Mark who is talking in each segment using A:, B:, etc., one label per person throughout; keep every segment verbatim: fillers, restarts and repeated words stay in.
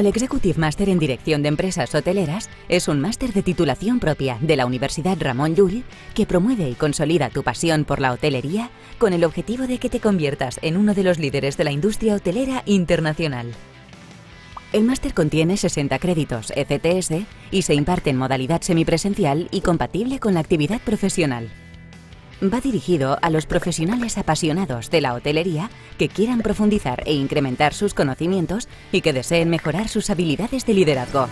A: El Executive Master en Dirección de Empresas Hoteleras es un máster de titulación propia de la Universidad Ramon Llull que promueve y consolida tu pasión por la hotelería con el objetivo de que te conviertas en uno de los líderes de la industria hotelera internacional. El máster contiene sesenta créditos E C T S y se imparte en modalidad semipresencial y compatible con la actividad profesional. Va dirigido a los profesionales apasionados de la hotelería que quieran profundizar e incrementar sus conocimientos y que deseen mejorar sus habilidades de liderazgo.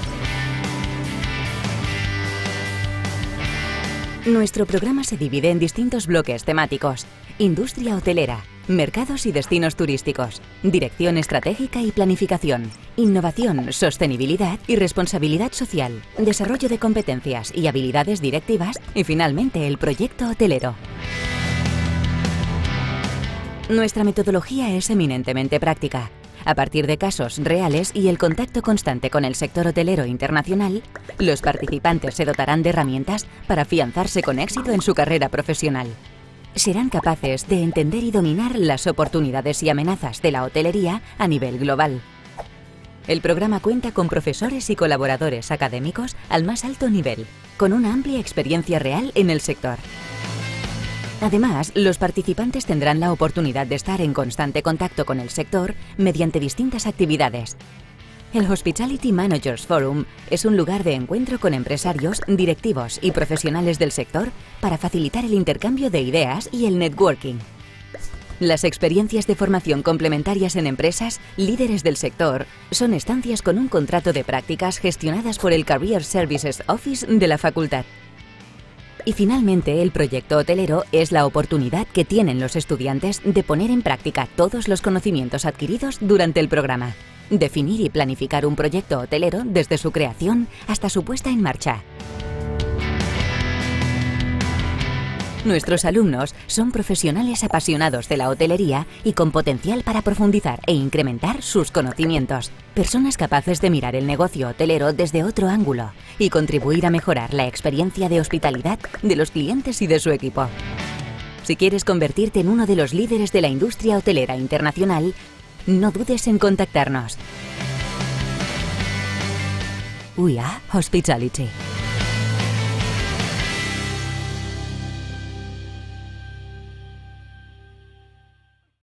A: Nuestro programa se divide en distintos bloques temáticos: industria hotelera, mercados y destinos turísticos, dirección estratégica y planificación, innovación, sostenibilidad y responsabilidad social, desarrollo de competencias y habilidades directivas y finalmente el proyecto hotelero. Nuestra metodología es eminentemente práctica. A partir de casos reales y el contacto constante con el sector hotelero internacional, los participantes se dotarán de herramientas para afianzarse con éxito en su carrera profesional. Serán capaces de entender y dominar las oportunidades y amenazas de la hotelería a nivel global. El programa cuenta con profesores y colaboradores académicos al más alto nivel, con una amplia experiencia real en el sector. Además, los participantes tendrán la oportunidad de estar en constante contacto con el sector mediante distintas actividades. El Hospitality Managers Forum es un lugar de encuentro con empresarios, directivos y profesionales del sector para facilitar el intercambio de ideas y el networking. Las experiencias de formación complementarias en empresas, líderes del sector, son estancias con un contrato de prácticas gestionadas por el Career Services Office de la facultad. Y finalmente, el proyecto hotelero es la oportunidad que tienen los estudiantes de poner en práctica todos los conocimientos adquiridos durante el programa. Definir y planificar un proyecto hotelero desde su creación hasta su puesta en marcha. Nuestros alumnos son profesionales apasionados de la hotelería y con potencial para profundizar e incrementar sus conocimientos. Personas capaces de mirar el negocio hotelero desde otro ángulo y contribuir a mejorar la experiencia de hospitalidad de los clientes y de su equipo. Si quieres convertirte en uno de los líderes de la industria hotelera internacional, no dudes en contactarnos. We are Hospitality.